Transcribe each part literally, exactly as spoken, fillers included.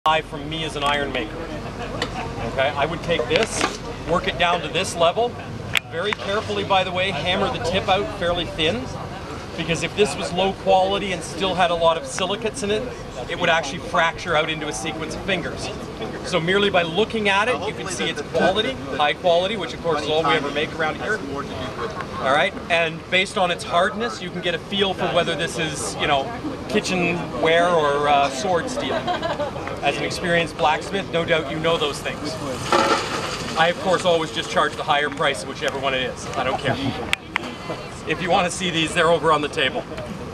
From me as an iron maker. Okay, I would take this, work it down to this level, very carefully, by the way, hammer the tip out fairly thin, because if this was low quality and still had a lot of silicates in it, it would actually fracture out into a sequence of fingers. So merely by looking at it, you can see its quality, high quality, which of course is all we ever make around here. All right, and based on its hardness, you can get a feel for whether this is, you know, kitchenware or uh, sword steel. As an experienced blacksmith, no doubt you know those things. I, of course, always just charge the higher price, whichever one it is. I don't care. If you want to see these, they're over on the table.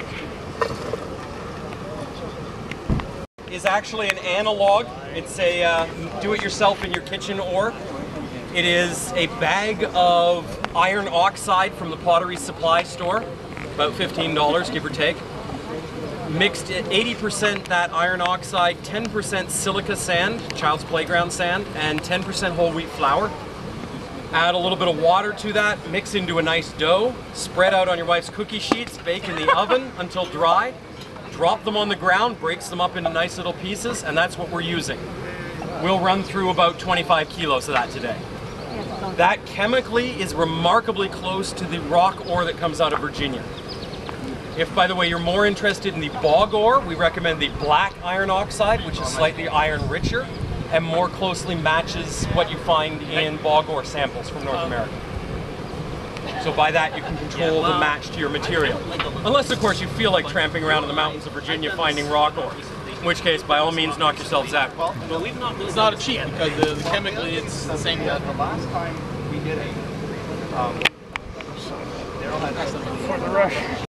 Is actually an analog. It's a uh, do-it-yourself in your kitchen ore. It is a bag of iron oxide from the pottery supply store, about fifteen dollars, give or take. Mixed eighty percent that iron oxide, ten percent silica sand, child's playground sand, and ten percent whole wheat flour. Add a little bit of water to that, mix into a nice dough, spread out on your wife's cookie sheets, bake in the oven until dry, drop them on the ground, breaks them up into nice little pieces, and that's what we're using. We'll run through about twenty-five kilos of that today. That chemically is remarkably close to the rock ore that comes out of Virginia. If, by the way, you're more interested in the bog ore, we recommend the black iron oxide, which is slightly iron richer and more closely matches what you find in bog ore samples from North America. So by that you can control the match to your material. Unless, of course, you feel like tramping around in the mountains of Virginia finding rock ore. In which case, by all means, knock yourselves out. Well, it's not a cheat because the, the chemically it's the same. Yeah, the last time we did it, um, Daryl had for the rush.